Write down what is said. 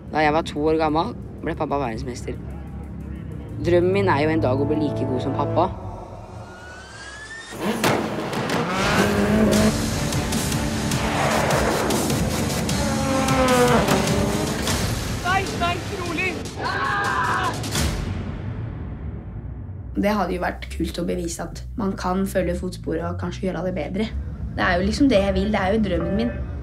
Da jeg var 2 år gammel, ble pappa verdensmester. Drømmen min jo en dag å bli like god som pappa. Nei, rolig! Det hadde jo vært kult å bevise at man kan følge fotsporet og kanskje gjøre det bedre. Det jo liksom det jeg vil, det jo drømmen min.